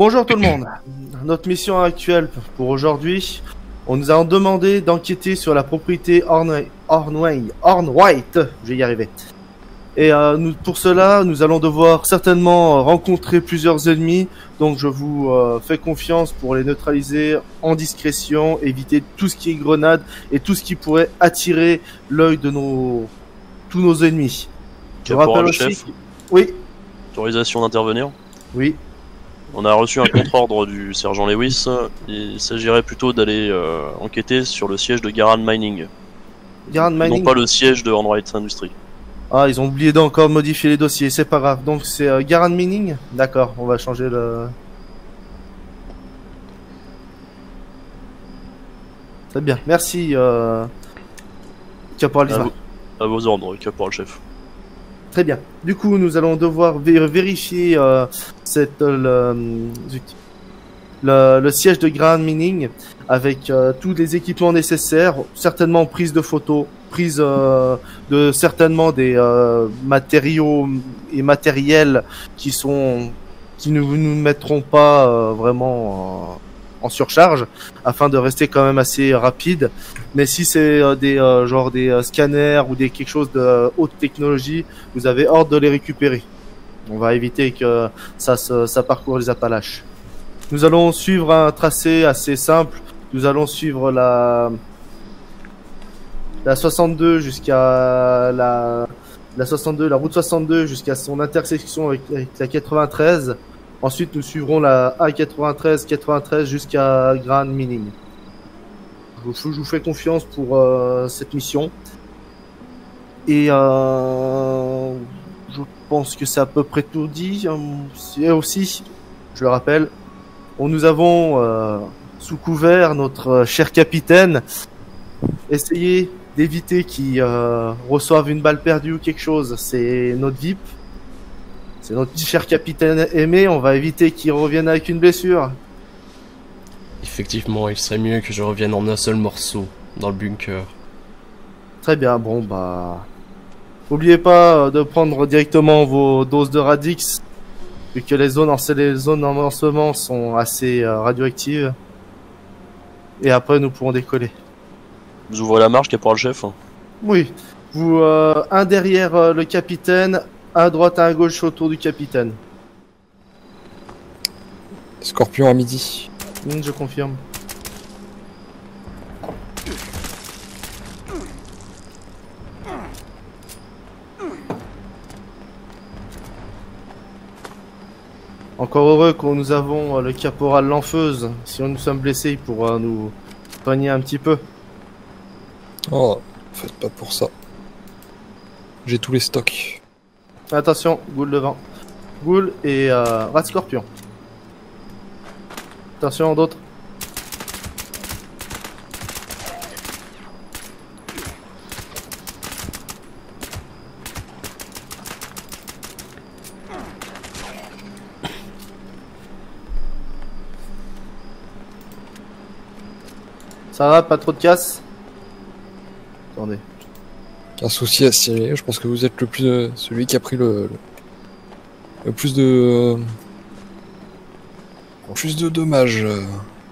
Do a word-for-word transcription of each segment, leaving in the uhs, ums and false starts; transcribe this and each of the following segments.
Bonjour tout le monde. Notre mission actuelle pour aujourd'hui, on nous a demandé d'enquêter sur la propriété Hornway, Hornway, Hornwhite, je vais y arriver. Et euh, nous, pour cela, nous allons devoir certainement rencontrer plusieurs ennemis, donc je vous euh, fais confiance pour les neutraliser en discrétion, éviter tout ce qui est grenade et tout ce qui pourrait attirer l'œil de nos tous nos ennemis. Je rappelle aussi. Chef, oui. Autorisation d'intervenir. Oui. On a reçu un contre-ordre du sergent Lewis. Il s'agirait plutôt d'aller euh, enquêter sur le siège de Garan Mining. Garan Mining. Non pas le siège de Hornwhite Industries. Ah, ils ont oublié d'encore modifier les dossiers, c'est pas grave. Donc c'est euh, Garan Mining. D'accord, on va changer le... Très bien, merci euh... Caporal Lisa. À vos ordres, Caporal Chef. Très bien. Du coup, nous allons devoir vé vérifier euh, cette, euh, le, le, le siège de Garan Mining avec euh, tous les équipements nécessaires, certainement prise de photos, prise euh, de certainement des euh, matériaux et matériels qui sont qui ne nous mettront pas euh, vraiment euh, en surcharge afin de rester quand même assez rapide. Mais si c'est euh, des euh, genre des euh, scanners ou des quelque chose de euh, haute technologie, vous avez ordre de les récupérer. On va éviter que ça se, ça parcourt les Appalaches. Nous allons suivre un tracé assez simple. Nous allons suivre la la soixante-deux jusqu'à la la soixante-deux, la route soixante-deux jusqu'à son intersection avec, avec la quatre-vingt-treize. Ensuite, nous suivrons la A quatre-vingt-treize quatre-vingt-treize jusqu'à Garan Mining. Je vous, je vous fais confiance pour euh, cette mission. Et euh, je pense que c'est à peu près tout dit. Et aussi, je le rappelle, on, nous avons euh, sous couvert notre cher capitaine. Essayez d'éviter qu'il euh, reçoive une balle perdue ou quelque chose. C'est notre V I P. C'est notre cher capitaine aimé. On va éviter qu'il revienne avec une blessure. Effectivement, il serait mieux que je revienne en un seul morceau, dans le bunker. Très bien, bon bah... N'oubliez pas de prendre directement vos doses de Radix, vu que les zones en, les zones en ce moment sont assez euh, radioactives. Et après, nous pourrons décoller. Vous ouvrez la marche, Caporal Chef? Oui. Vous, euh, un derrière euh, le capitaine, un à droite, un à gauche autour du capitaine. Scorpion à midi. Mmh, je confirme. Encore heureux que nous avons euh, le caporal Lanfeuse. Si nous sommes blessés, il pourra nous soigner un petit peu. Oh, faites pas pour ça. J'ai tous les stocks. Attention, Ghoul devant. Ghoul et euh, Rat Scorpion. Attention, d'autres. Ça va, pas trop de casse? Attendez. Un souci à signaler, je pense que vous êtes le plus euh, celui qui a pris le, le, le plus de euh, plus de dommages. Euh.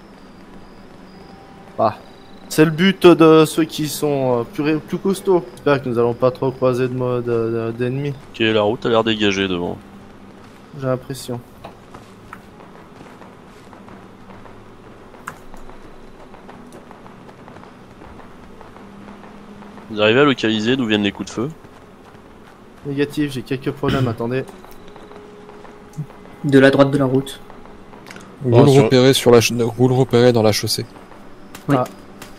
Ah. C'est le but de ceux qui sont plus, plus costauds. J'espère que nous allons pas trop croiser de mode d'ennemis. Ok, la route a l'air dégagée devant. J'ai l'impression. Vous arrivez à localiser d'où viennent les coups de feu? Négatif, j'ai quelques problèmes, attendez. De la droite de la route. Vous Oh, le sur... repérez sur la, vous le repérez dans la chaussée. Oui. Ah.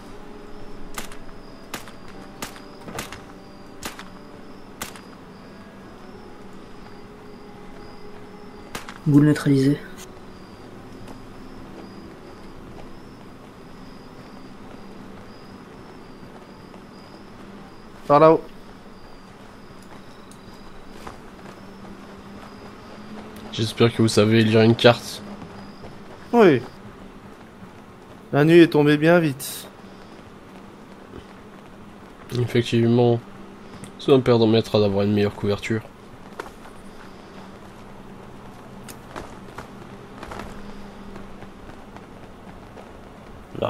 Vous le neutralisez. Par là-haut. J'espère que vous savez lire une carte. Oui. La nuit est tombée bien vite. Effectivement, ça me permettra d'avoir une meilleure couverture.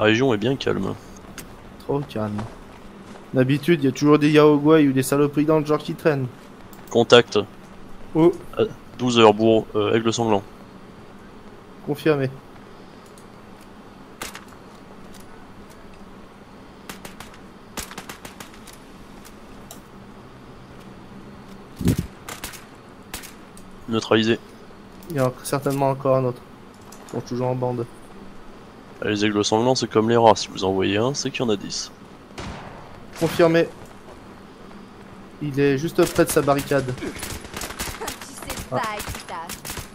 région est bien calme. Trop calme. D'habitude, il y a toujours des Yaoguai ou des saloperies dans le genre qui traînent. Contact. Oh, douze heures, bourreau, euh, aigle sanglant. confirmé. Neutralisé. Il y en a certainement encore un autre. Ils sont toujours en bande. Ah, les aigles sanglants, c'est comme les rats. Si vous en voyez un, c'est qu'il y en a dix. Confirmé. Il est juste près de sa barricade. Tu sais pas, Kita.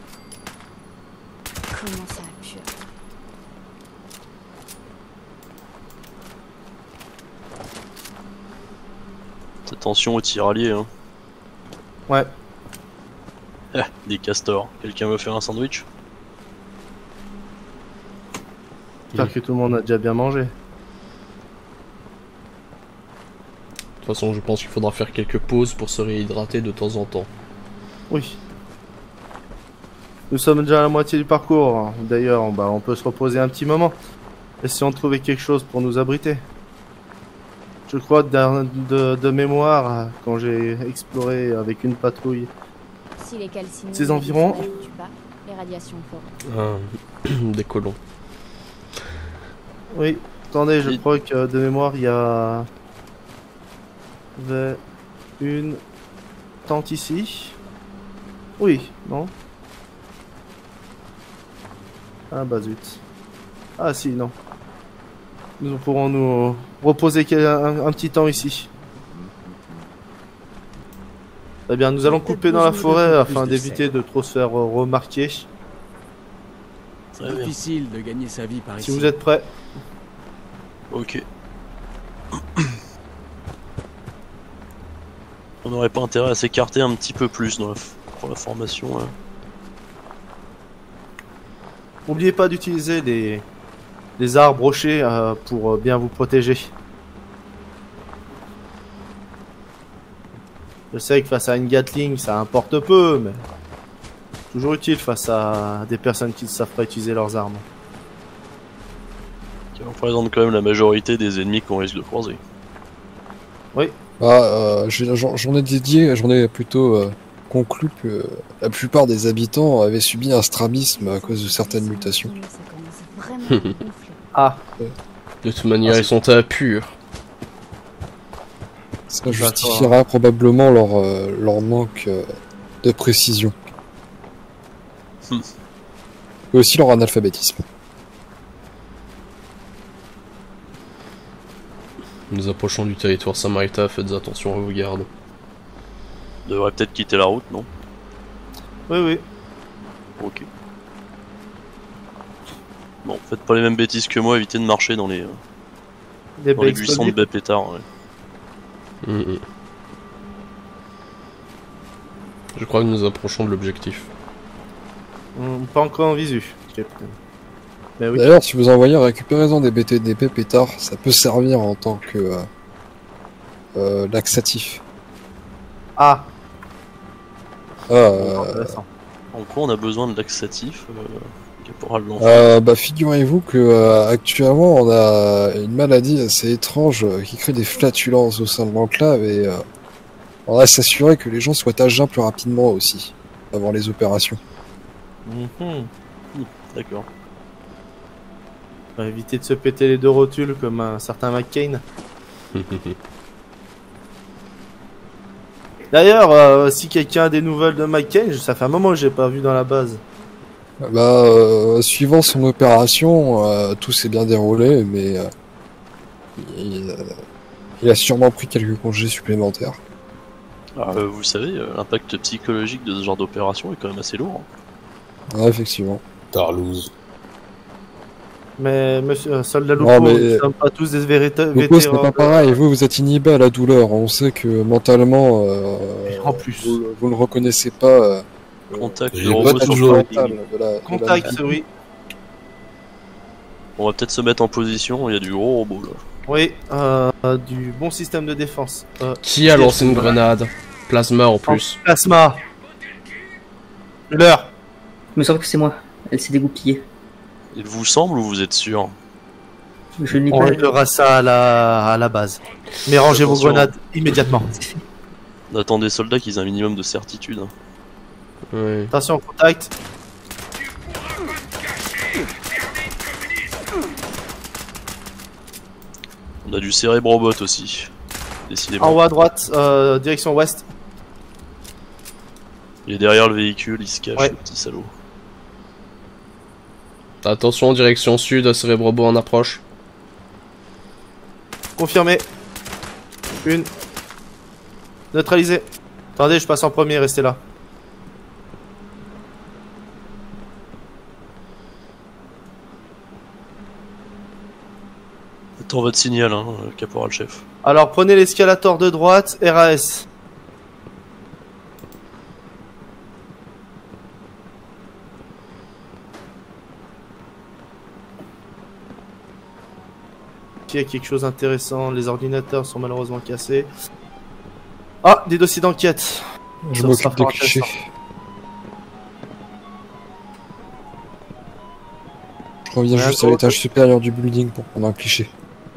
Comment ça a pu? Attention aux tiraliers, hein. Ouais. Ah, des castors. Quelqu'un veut faire un sandwich? J'espère que tout le monde a déjà bien mangé. De toute façon, je pense qu'il faudra faire quelques pauses pour se réhydrater de temps en temps. Oui. Nous sommes déjà à la moitié du parcours. D'ailleurs, bah, on peut se reposer un petit moment. Essayons de trouver quelque chose pour nous abriter. Je crois de, de, de mémoire, quand j'ai exploré avec une patrouille Si les calcinés Ces environs. ne tuent pas, les radiations fortes. Ah, des colons. Oui, attendez, je Oui. crois que de mémoire, il y a... il y avait une tente ici. Oui, non? Ah bah zut. Ah si, non. Nous pourrons nous reposer quel- un, un petit temps ici. Eh bien, nous allons couper dans la forêt afin d'éviter de trop se faire euh, remarquer. C'est Très bien. difficile de gagner sa vie par Si ici. vous êtes prêts. Ok. On n'aurait pas intérêt à s'écarter un petit peu plus dans la f- pour la formation. Hein. N'oubliez pas d'utiliser les, les arbres rochers euh, pour euh, bien vous protéger. Je sais que face à une Gatling, ça importe peu, mais toujours utile face à des personnes qui ne savent pas utiliser leurs armes. Qui représente quand même la majorité des ennemis qu'on risque de croiser. Bah, euh, j'ai- j'en j'en ai dédié, j'en ai plutôt euh, conclu que euh, la plupart des habitants avaient subi un strabisme à cause de certaines mutations. Ça commence vraiment à gonfler. Ah, De toute manière, ils sont à pur. Ça D'accord. justifiera probablement leur, euh, leur manque euh, de précision. Hmm. Et aussi leur analphabétisme. Nous approchons du territoire samaritain, faites attention à vos gardes. On devrait peut-être quitter la route, non? oui, oui. Ok. Bon, faites pas les mêmes bêtises que moi, évitez de marcher dans les, euh, Des dans les baies buissons de explosives. baies pétards. Ouais. Mhm. Je crois que nous approchons de l'objectif. Hum, Pas encore en visu, capitaine. Mais oui. D'ailleurs, si vous envoyez récupérez-en des B T D P pétards, ça peut servir en tant que euh, euh, laxatif. Ah, Ah, euh, intéressant. En quoi on a besoin de laxatif euh, Caporal L'Enfant. Euh, bah, figurez-vous que euh, actuellement on a une maladie assez étrange euh, qui crée des flatulences au sein de l'enclave et euh, on va s'assurer que les gens soient à jeun plus rapidement aussi avant les opérations. Mhm. D'accord. On va éviter de se péter les deux rotules comme un certain McCain. D'ailleurs, euh, si quelqu'un a des nouvelles de McCain, ça fait un moment que j'ai pas vu dans la base. Bah, euh, suivant son opération, euh, tout s'est bien déroulé, mais euh, il, euh, il a sûrement pris quelques congés supplémentaires. Euh, vous savez, euh, l'impact psychologique de ce genre d'opération est quand même assez lourd. hein. Ouais, effectivement. Tarlouse. Mais monsieur euh, Soldat Lupo, Non, mais- nous ne sommes pas tous des véritable Lupo, ce n'est vétérans. pas pareil, vous, vous êtes inhibé à la douleur. On sait que mentalement, euh, En plus. vous, vous ne reconnaissez pas euh, Contact, J'ai le pas robot de sur toujours. le mental parking. de la, de la Contact, maladie. oui. On va peut-être se mettre en position, il y a du gros robot là. Oui, euh, du bon système de défense. Euh, Qui a lancé une grenade? Plasma en plus. plasma. L'heure. Il me semble que c'est moi. Elle s'est dégoupillée. Il vous semble ou vous êtes sûr? Je n'ai On pas. réglera ça à la, à la base. Mais rangez vos Attention. grenades immédiatement. On attend des soldats qu'ils aient un minimum de certitude. hein. Ouais. Attention, contact. On a du cérébrobot aussi. Décidément. En haut à droite, euh, direction ouest. Il est derrière le véhicule, il se cache, Ouais. le petit salaud. Attention, direction sud, Cérébrobot en approche. Confirmé. Une. Neutralisé. Attendez, je passe en premier, restez là. Attends votre signal, hein, caporal chef. Alors prenez l'escalator de droite, R A S. Il y a quelque chose d'intéressant, les ordinateurs sont malheureusement cassés. Ah, des dossiers d'enquête. Je Ça m'occupe sera des fort clichés. intéressant. Je reviens Ouais, juste à encore l'étage supérieur du building pour prendre un cliché.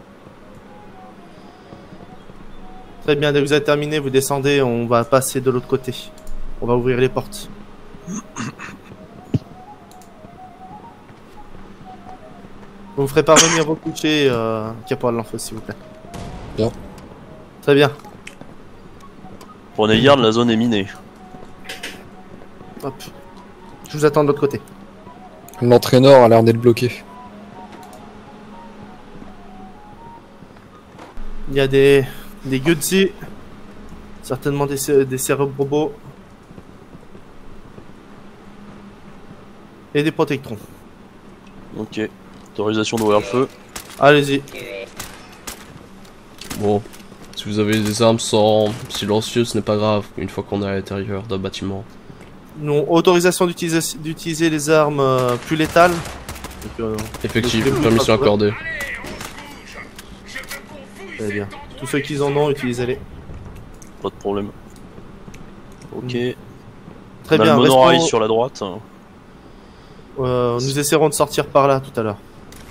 Très bien, dès que vous avez terminé, vous descendez, on va passer de l'autre côté. On va ouvrir les portes. Vous me ferez parvenir vos clichés, euh, caporal l'info, s'il vous plaît. Bien. Très bien. Prenez garde, la zone est minée. Hop. Je vous attends de l'autre côté. L'entraîneur a l'air d'être bloqué. Il y a des, des Gutsi, certainement des, cé- des cérébrobos et des protectrons. Ok. Autorisation d'ouvrir le feu. Allez-y. Bon, si vous avez des armes sans silencieux, ce n'est pas grave, une fois qu'on est à l'intérieur d'un bâtiment. Non, autorisation d'utiliser d'utiliser les armes euh, plus létales. Donc, euh, Effectif, Donc, permission pas- accordée. très bien. Tous ceux qui en ont, utilisez-les. Pas de problème. Ok. Très On a bien. le monorail restons- sur la droite. euh, nous essaierons de sortir par là tout à l'heure.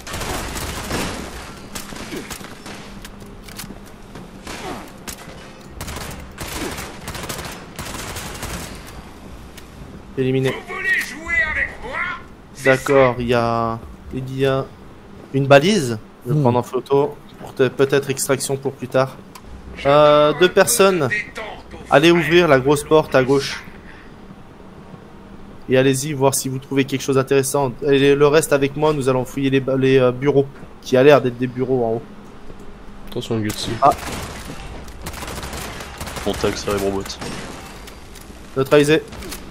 Éliminé. D'accord, il y a... il y a une balise. Je vais Hmm. prendre en photo pour te- peut-être extraction pour plus tard. Euh, deux personnes. Allez ouvrir la grosse porte à gauche. Et allez-y voir si vous trouvez quelque chose d'intéressant. Et le reste avec moi, nous allons fouiller les, ba- les euh, bureaux. Qui a l'air d'être des bureaux en haut. Attention, Gutsi. Contact cérébrobot. Neutralisé.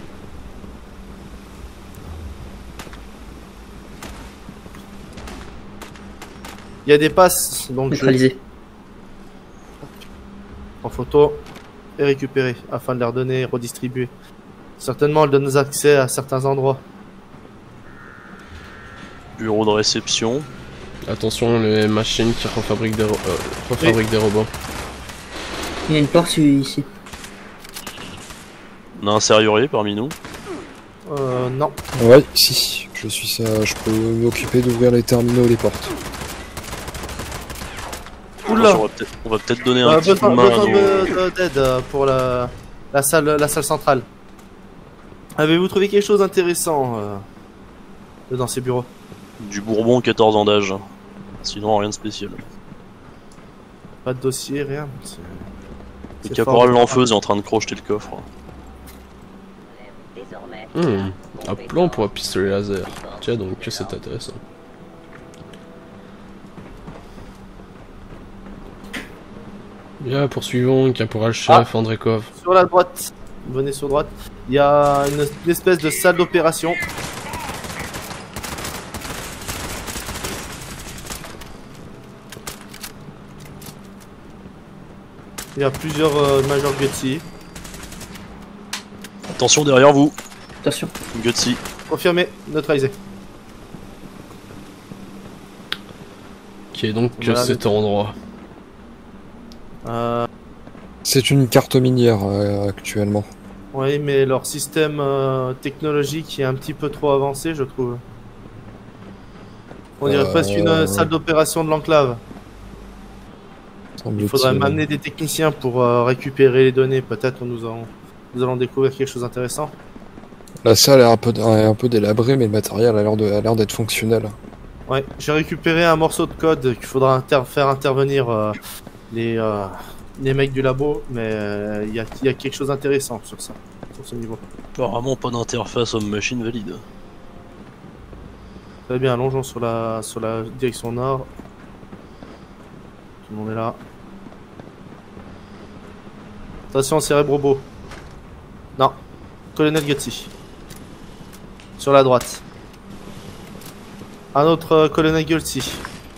Il y a des passes, donc je Neutralisé. en photo et récupérer afin de les redonner et redistribuer. Certainement, elles donnent accès à certains endroits. Bureau de réception. Attention, les machines qui refabriquent des, ro- euh, refabriquent des robots. Il y a une porte ici. On a un serrurier parmi nous. Euh, non. Ouais, si. Je suis ça. Je peux m'occuper d'ouvrir les terminaux et les portes. Oula. Attention, on va peut-être on va peut-être donner un Euh, petit coup besoin de main à besoin nos... de- de- d'aide euh, pour la, la, salle, la salle centrale. Avez-vous trouvé quelque chose d'intéressant euh, dans ces bureaux? Du Bourbon, quatorze ans d'âge. Sinon, rien de spécial. Pas de dossier, rien. C'est- Le c'est caporal fort. L'Enfeuse est en train de crocheter le coffre. Hmm, un plan pour un pistolet laser. Tiens donc, c'est intéressant. Bien, poursuivons, caporal chef Andrekov. Sur la droite, venez sur droite, il y a une, une espèce de salle d'opération. Il y a plusieurs euh, Major Gutsy. Attention derrière vous, Attention. Gutsy. Confirmé, neutralisé. Qui est donc Voilà, cet endroit. Euh, C'est une carte minière euh, actuellement. oui, mais leur système euh, technologique est un petit peu trop avancé, je trouve. On dirait Euh, presque une salle d'opération de l'enclave. Il semble-t-il. faudrait m'amener des techniciens pour euh, récupérer les données. Peut-être nous, allons- nous allons découvrir quelque chose d'intéressant. La salle est un peu, est un peu délabrée, mais le matériel a l'air de- a l'air d'être fonctionnel. Ouais, j'ai récupéré un morceau de code qu'il faudra inter- faire intervenir euh, les, euh, les mecs du labo, mais euh, il y, a, il y a quelque chose d'intéressant sur ça, sur ce niveau. Apparemment pas d'interface homme-machine valide. Très bien, allongeons sur la, sur la direction nord. Tout le monde est là. Attention, cérébrobo. Non, colonel Gutsi. Sur la droite. Un autre euh, colonel Gutsi.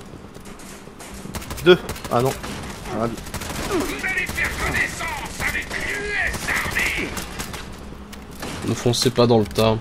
Deux. Ah non. Ah, Ne foncez pas dans le tas.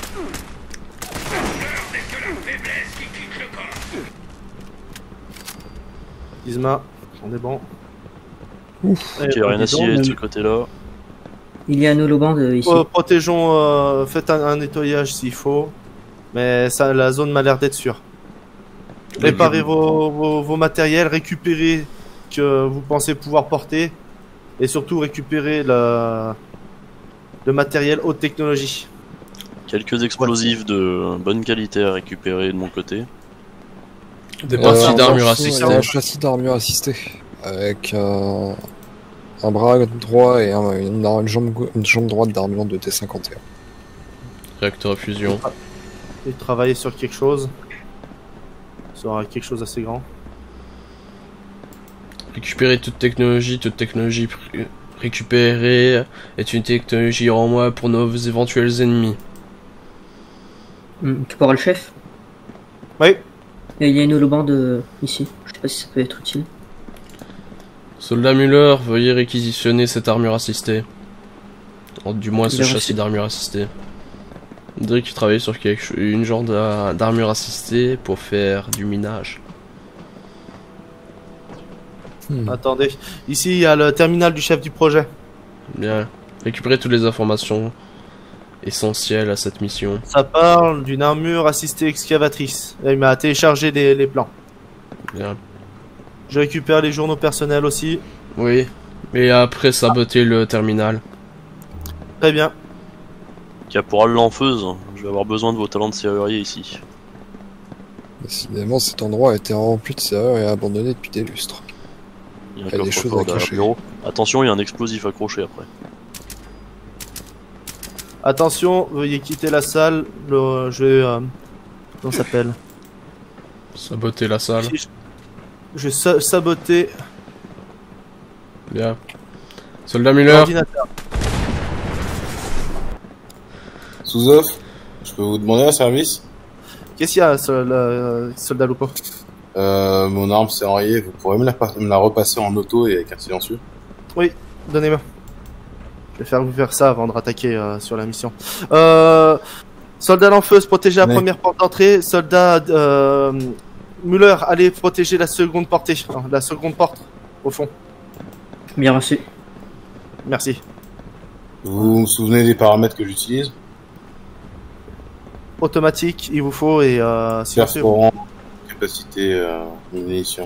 Isma, on est bon. Ouf. Eh, Ok, rien à dis donc, cirer de mais- ce côté-là. Il y a un holoband euh, ici. Oh, protégeons, euh, faites un, un nettoyage s'il faut. Mais ça, la zone m'a l'air d'être sûre. Réparez vos, vos, vos matériels, récupérez que vous pensez pouvoir porter. Et surtout récupérez le, le matériel haute technologie. Quelques explosifs de bonne qualité à récupérer de mon côté. Des Euh, parties en d'armure dessous, il y a assistée. un châssis d'armure assistée. Avec euh, un bras droit et un- une, une jambe, gau- une jambe droite d'armure de T cinquante et un. Réacteur à fusion. Et travailler sur quelque chose. Ça aura quelque chose d'assez grand. Récupérer toute technologie, toute technologie pr- récupérée est une technologie en moins pour nos éventuels ennemis. Hmm, tu pourras le chef. Oui, Et il y a une holoband euh, ici. Je sais pas si ça peut être utile. Soldat Muller, veuillez réquisitionner cette armure assistée. Oh, du moins ce Bien châssis reçu. d'armure assistée. On dirait qu'il travaille sur quelque chose, une genre d'a- d'armure assistée pour faire du minage. Hmm. attendez. Ici, il y a le terminal du chef du projet. Bien. Récupérer toutes les informations essentielles à cette mission. Ça parle d'une armure assistée excavatrice. Et il m'a téléchargé les, les plans. Bien. Je récupère les journaux personnels aussi. Oui. Et après saboter le terminal. Très bien. Caporal Lanfeuse, je vais avoir besoin de vos talents de serrurier ici. Décidément, cet endroit a été rempli de serrures et abandonné depuis des lustres. Il y a un Il y a des choses coffre-fort à derrière cacher. le bureau. Attention, il y a un explosif accroché après. Attention, veuillez quitter la salle. Le, je vais. Euh, comment ça s'appelle Saboter la salle. Je je vais sa- saboter Bien. Soldat Muller. l'ordinateur. Sous-off, je peux vous demander un service? Qu'est-ce qu'il y a, sol- euh, soldat Lupo? Euh, mon arme s'est enrayée, vous pourrez me la, pa- me la repasser en auto et avec un silencieux? Donnez-moi. Je vais faire vous faire ça avant de rattaquer euh, sur la mission. Euh, soldat Lanfeuse, protégez la Oui. première porte d'entrée. Soldat euh, Muller, allez protéger la seconde portée, non, la seconde porte au fond. Bien reçu. Merci. Vous me souvenez des paramètres que j'utilise? Automatique, il vous faut et euh, silencieux. Perforant, capacité, euh, munitions.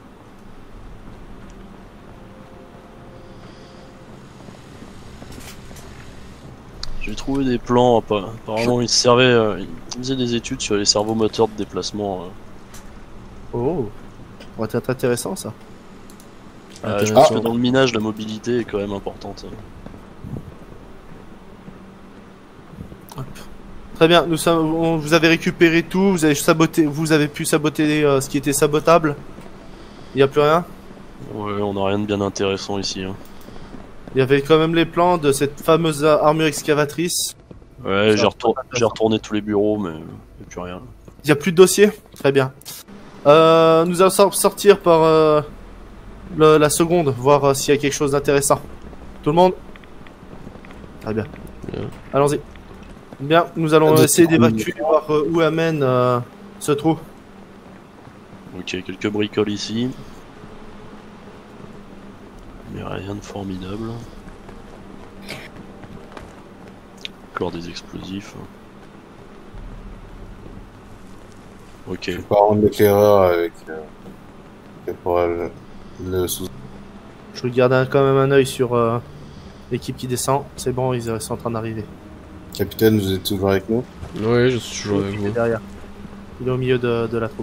J'ai trouvé des plans, appa- apparemment ils servaient, euh, ils faisaient des études sur les cerveaux moteurs de déplacement. euh. Oh, ça va être intéressant ça. Euh, je Intéressant. pense que dans le minage, la mobilité est quand même importante. Très bien, nous sommes, on- vous avez récupéré tout, vous avez saboté, vous avez pu saboter euh, ce qui était sabotable. Il n'y a plus rien. Ouais, on a rien de bien intéressant ici. hein. Il y avait quand même les plans de cette fameuse armure excavatrice. Ouais, Ça j'ai va retour- pas être j'ai retourné tous les bureaux, mais il n'y a plus rien. Il n'y a plus de dossier. Très bien. Euh, nous allons sor- sortir par euh, le- la seconde, voir euh, s'il y a quelque chose d'intéressant. Tout le monde? Très bien. Bien. Allons-y. Bien, nous allons Deux essayer secondes. d'évacuer, voir euh, où amène euh, ce trou. Ok, quelques bricoles ici. Mais rien de formidable. Encore des explosifs. Ok. Je vais pas rendre l'éclaireur avec euh, Caporal le sous. Je regarde un- quand même un œil sur euh, l'équipe qui descend. C'est bon, ils sont en train d'arriver. Capitaine, vous êtes toujours avec nous? Oui, je suis toujours avec Il est vous. derrière. Il est au milieu de, de la troupe.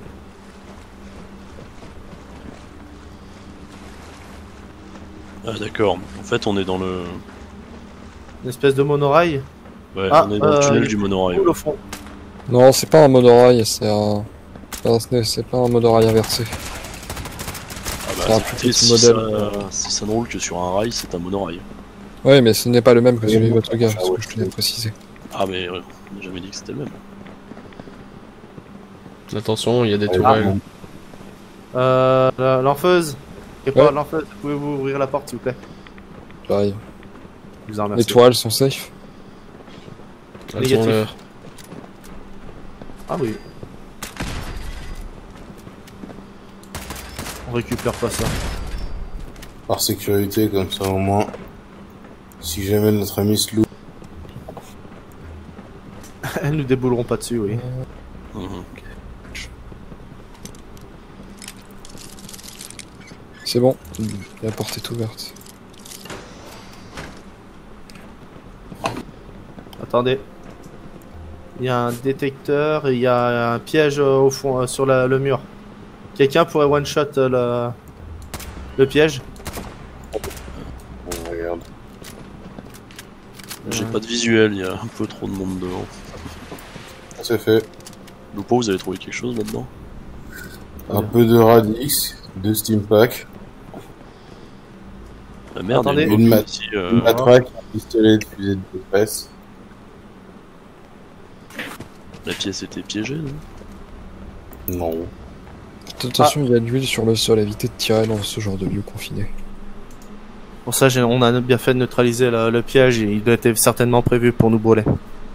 Ah d'accord. En fait, on est dans le... Une espèce de monorail. Ouais, Ah, on est dans le euh, tunnel il- du monorail. Cool au fond. Non, c'est pas un monorail, c'est un... non, ce n'est- c'est pas un monorail inversé. Ah c'est bah, un écoutez, petit si, modèle. ça, si ça ne roule que sur un rail, c'est un monorail. Ouais, mais ce n'est pas le même que Oui, celui de bon, votre gars, ah c'est ce ouais, que je tenais à préciser. Ah mais euh, on n'a jamais dit que c'était le même. Attention, il y a des Ah, tourelles. bon. Euh, la- l'enfeuse. Caporal, Ouais. l'enfeuse, pouvez-vous ouvrir la porte s'il vous plaît? Pareil. Je vous en Les remercie. tourelles sont safe. Elles Négatif. ont l'air. Ah oui. On récupère pas ça. Par sécurité, comme ça au moins. Si jamais notre ami se loupe. Elles nous débouleront pas dessus, oui. Mhm. C'est bon, la porte est ouverte. Attendez. Il y a un détecteur et il y a un piège euh, au fond, euh, sur la- le mur. Quelqu'un pourrait one-shot euh, le... le piège? On regarde. J'ai Euh. pas de visuel, il y a un peu trop de monde devant. C'est fait. Loupo, vous avez trouvé quelque chose là-dedans? Un peu de Radix, deux Steam Pack, La merde, Attendez. il y a une Une bombe mat- ici. euh, une matraque, un pistolet de fusée de détresse. La pièce était piégée, non? Non. Attention, il y a de l'huile sur le sol, évitez de tirer dans ce genre de lieu confiné. Pour ça, j'ai- on a bien fait de neutraliser le, le piège et il était certainement prévu pour nous brûler.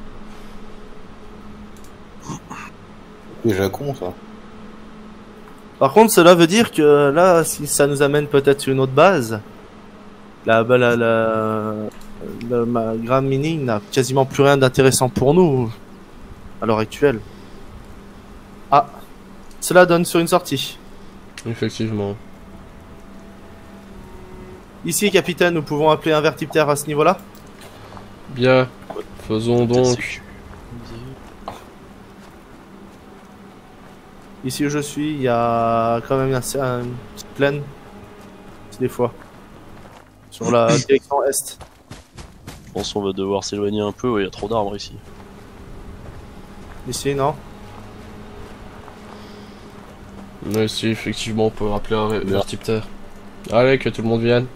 Déjà con ça. Par contre, cela veut dire que là, si ça nous amène peut-être sur une autre base, la, la, la, la, le ma- Grand Mining n'a quasiment plus rien d'intéressant pour nous à l'heure actuelle. Ah, cela donne sur une sortie. Effectivement. Ici, capitaine, nous pouvons appeler un vertiptère à ce niveau-là. Bien. Faisons donc. C'est- Ici où je suis, il y a quand même un, un une petite plaine. Des fois. Sur la direction est. Je pense qu'on va devoir s'éloigner un peu, ouais, il y a trop d'arbres ici. Ici, non? Mais si, effectivement, on peut rappeler un ver- vertiptère. Allez, que tout le monde vienne.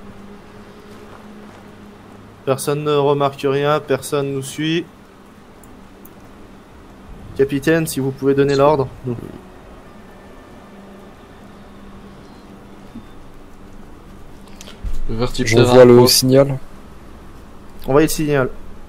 Personne ne remarque rien, personne nous suit. Capitaine, si vous pouvez donner l'ordre. Nous- Le Je vertiptère. vois le approche. signal. Envoyez le signal.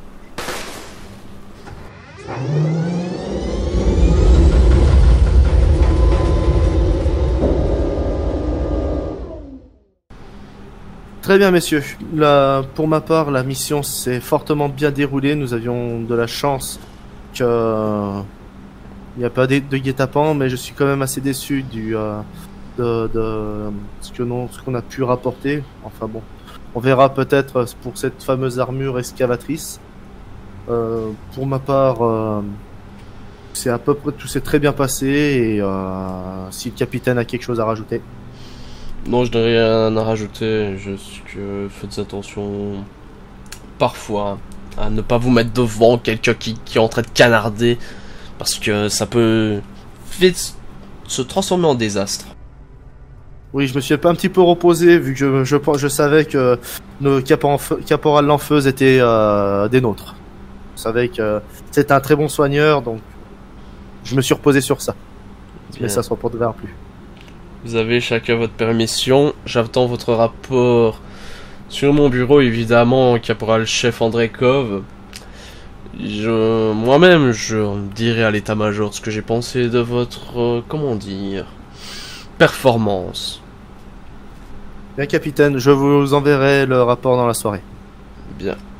Très bien, messieurs. La- pour ma part, la mission s'est fortement bien déroulée. Nous avions de la chance que il n'y a pas de, de guet-apens, mais je suis quand même assez déçu du euh, de, de ce que non, ce qu'on a pu rapporter. Enfin bon, on verra peut-être pour cette fameuse armure excavatrice. Euh, pour ma part, euh, c'est à peu près tout s'est très bien passé et euh, si le capitaine a quelque chose à rajouter. Non, je n'ai rien à rajouter, juste que faites attention parfois à ne pas vous mettre devant quelqu'un qui, qui est en train de canarder, parce que ça peut vite se transformer en désastre. Oui, je me suis un petit peu reposé vu que je, je, je savais que nos caporal, caporal L'Enfeuse étaient euh, des nôtres. Je savais que c'était un très bon soigneur, donc je me suis reposé sur ça. Bien. Mais ça se reportera plus. Vous avez chacun votre permission, j'attends votre rapport sur mon bureau, évidemment, caporal-chef Andrekov. Je, moi-même, je dirai à l'état-major ce que j'ai pensé de votre, euh, comment dire, performance. Bien, capitaine, je vous enverrai le rapport dans la soirée. Bien.